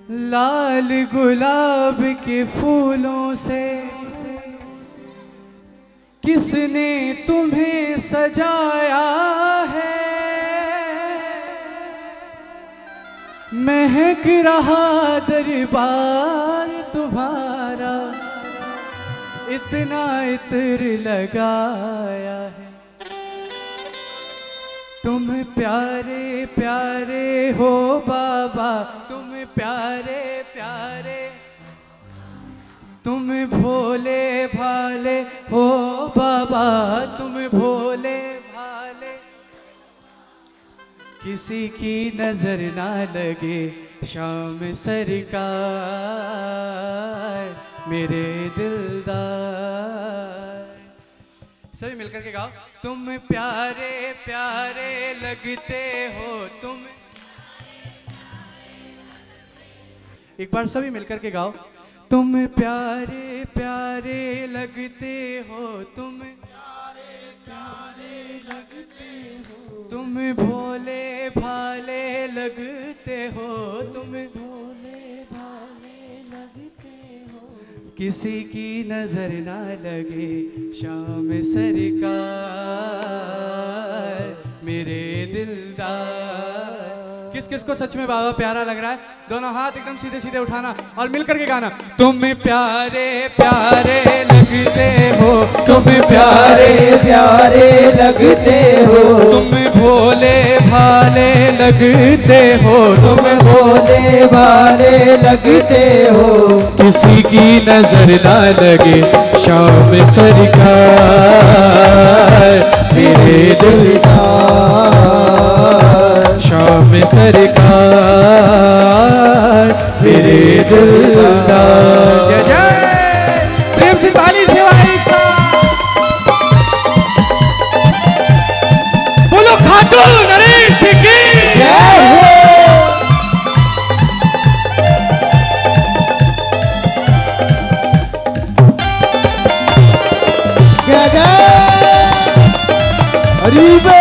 लाल गुलाब के फूलों से किसने तुम्हें सजाया है। महक रहा दरबार तुम्हारा, इतना इत्र लगाया है। तुम प्यारे प्यारे हो बाबा, तुम प्यारे प्यारे, तुम भोले भाले हो बाबा, तुम भोले भाले। किसी की नजर ना लगे शाम सरकार, मेरे दिलदार। सभी मिलकर के गाओ। तुम प्यारे प्यारे लगते हो, तुम। एक बार सभी मिलकर के गाओ। तुम प्यारे प्यारे लगते हो, तुम प्यारे प्यारे लगते हो, तुम भोले भाले लगते हो, तुम भोले भाले लगते हो। किसी की नजर ना लगे शाम सरकार, मेरे दिलदार। किस किस को सच में बाबा प्यारा लग रहा है? दोनों हाथ एकदम सीधे सीधे उठाना और मिलकर के गाना। तुम प्यारे प्यारे लगते हो, तुम प्यारे प्यारे लगते हो, तुम भोले भाले लगते हो, तुम भोले भाले लगते हो। किसी की नजर ना लगे शाम सरकार, मेरे दिलदार। शाम सरकार, मेरे दिलदार। जय जय, प्रेम से ताली सेवा एक साथ बोलो। खाटू नरेश की जय हो। जय जय हरिबे।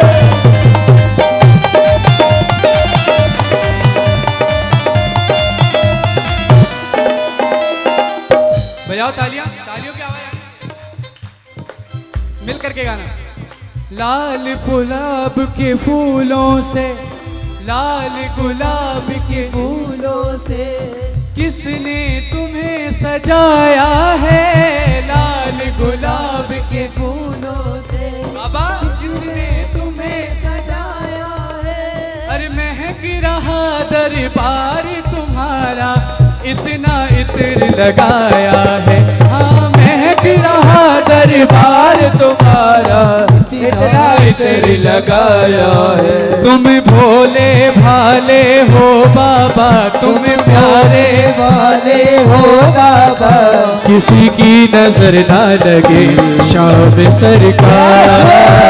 बजाओ तालियां, तालियों की आवाज। मिल करके गाना। लाल गुलाब के फूलों से, लाल गुलाब के फूलों से किसने तुम्हें सजाया है। लाल गुलाब के फूलों से बाबा किसने तुम्हें सजाया है। अरे महक रहा दरबार तुम्हारा, इतना इत्र लगाया है। हाँ महक रहा दरबार तुम्हारा, इतना इत्र लगाया है। तुम भोले भाले हो बाबा, तुम प्यारे वाले हो बाबा। किसी की नजर ना लगे शाम सरकार,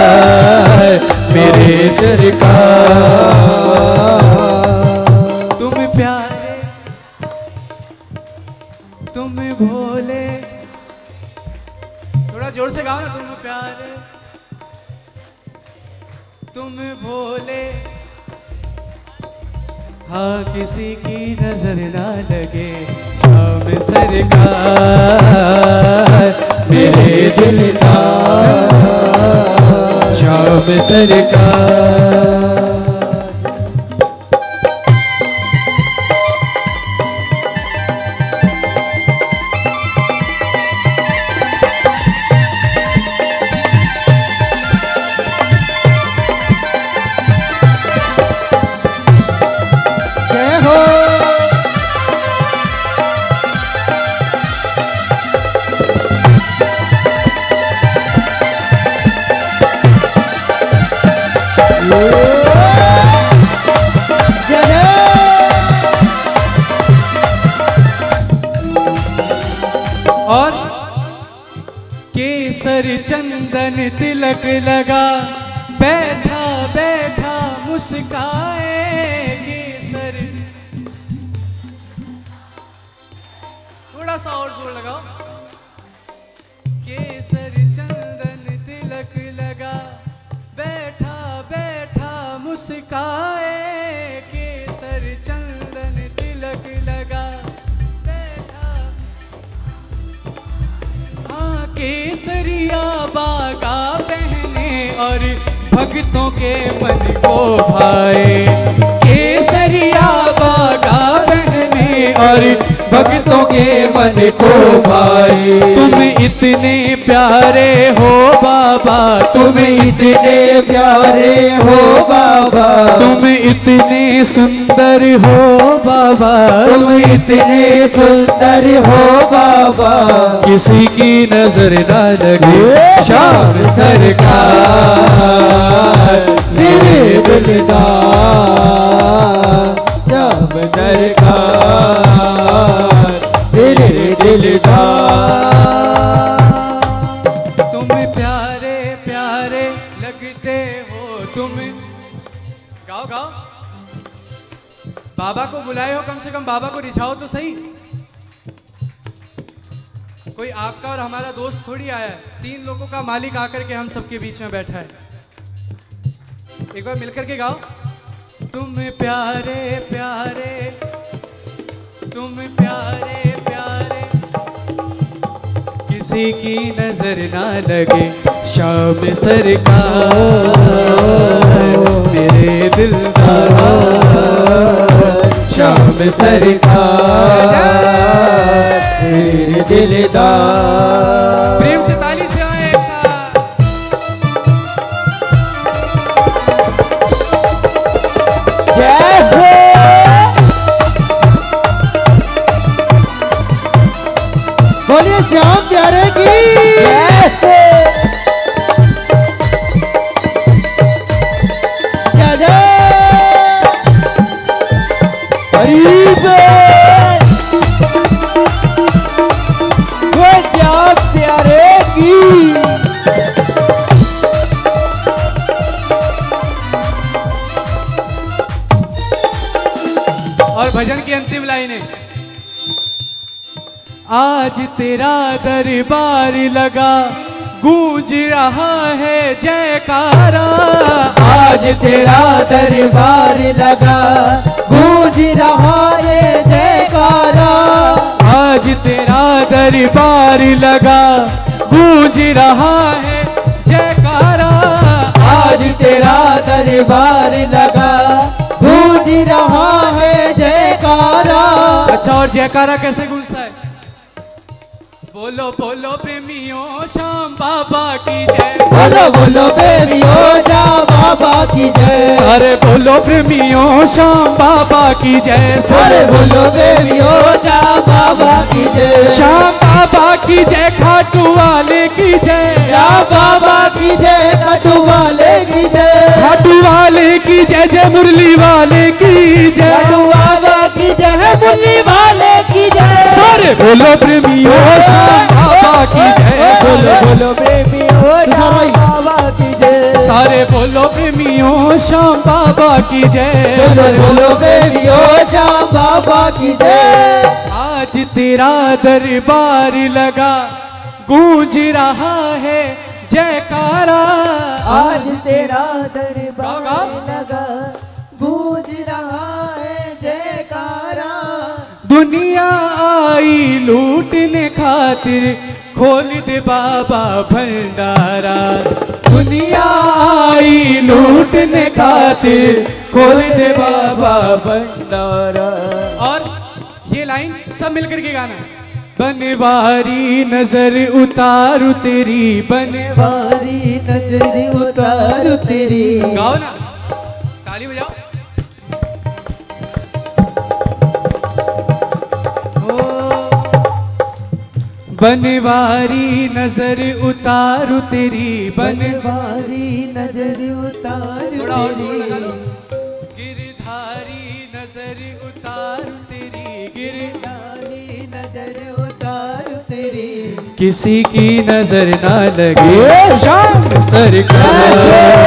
मेरे सरकार। तुम प्यारे, तुम भोले। थोड़ा जोर से गाओ ना। तुम प्यारे, तुम भोले। हाँ किसी की नजर ना लगे शाम सरकार, मेरे दिलदार। शाम सरकार। और केसर चंदन तिलक लगा, बैठा बैठा मुस्काए। केसर, थोड़ा सा और जोर लगाओ। केसर चंदन तिलक लगा, बैठा बैठा मुस्काए। केसर चंदन तिलक बाबा का पहने और भक्तों के मन को भाए। केसरिया बागा पहने और भक्तों के मन को भाए। तुम इतने प्यारे हो बाबा, तुम इतने प्यारे हो बाबा, तुम इतने सुंदर हो बाबा, तुम इतने सुंदर हो बाबा, किसी की नजर ना लगे श्याम सरकार मेरे दिलदार, श्याम सरकार मेरे दिलदार। तुम प्यारे प्यारे लगते हो तुम। गाओ गाओ, बाबा को बुलाए हो, कम से कम बाबा को रिझाओ तो सही। कोई आपका और हमारा दोस्त थोड़ी आया है, 3 लोगों का मालिक आकर के हम सबके बीच में बैठा है। एक बार मिलकर के गाओ। तुम प्यारे प्यारे, तुम प्यारे प्यारे, किसी की नजर ना लगे श्याम सरकार मेरे दिलदार, श्याम सरकार मेरे दिलदार। प्रेम से ताली से आए एक साथ। जय हो। बोलिए श्याम प्यारे की जय हो। प्यारे की और भजन की अंतिम लाइनें। आज तेरा दरबार लगा, गूंज रहा है जयकारा। आज तेरा दरबार लगा, गूंज रहा है जयकारा। आज तेरा दरबार लगा, गूंज रहा है जयकारा। आज तेरा दरबार लगा, गूंज रहा है जयकारा। अच्छा, और जयकारा कैसे गूंजता है? बोलो बोलो प्रेमियों श्याम बाबा की जय। बोलो बोलो प्रेमियों श्याम बाबा की जय। अरे बोलो प्रेमियों श्याम बाबा की जय। अरे बोलो प्रेमियों श्याम बाबा की जय। श्याम बाबा की जय, खाटू वाले की जय। श्याम बाबा की जय, खाटू वाले की जय। खाटू वाले की जय, जय मुरली वाले की जय। खाटू बाबा की जय, मुरली वाले की जय। सारे बोलो प्रेमियों श्याम बाबा की जय। बोलो बोलो प्रेमियों श्याम बाबा की जय। सारे बोलो प्रेमियों श्याम बाबा की जय। बोलो बोलो प्रेमियों श्याम बाबा की जय। आज तेरा दरबार लगा, गूंज रहा है जयकारा। आज तेरा दरबार लगा, गूंज रहा है जयकारा। दुनिया आई लूटने खातिर, खोल दे बाबा भंडारा। दुनिया आई लूटने खातिर, खोल दे बाबा भंडारा। और ये लाइन सब मिलकर के गाना। बनवारी नजर उतारू तेरी, बनवारी नजर उतारू तेरी। गाओ ना, ताली बजाओ। बनवारी नजर उतारू तेरी, बनवारी नजर उतारू तेरी। गिरधारी नजर उतारू तेरी, गिरधारी नजर उतारू तेरी। किसी की नजर ना लगे श्याम सरकार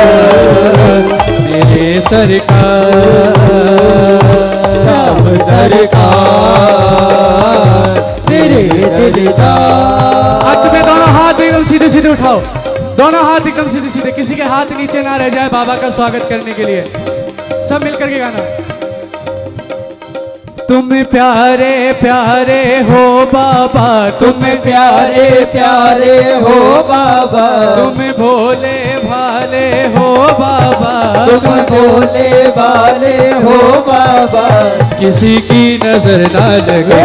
मेरे सरकार, श्याम सरकार तेरे दिलदार। हाथ में दोनों हाथ एकदम सीधे सीधे उठाओ, दोनों हाथ एकदम सीधे सीधे, किसी के हाथ नीचे ना रह जाए बाबा का स्वागत करने के लिए। सब मिलकर के गाना। तुम प्यारे प्यारे हो बाबा, तुम प्यारे प्यारे हो बाबा, तुम भोले भाले हो बाबा, तुम भोले भाले हो बाबा, किसी की नजर ना लगे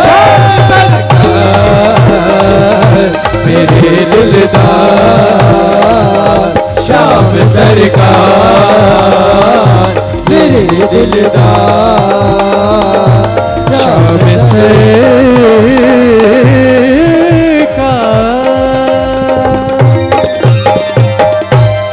मेरे दिलदार श्याम सरकार, मेरे दिलदार श्याम सरकार।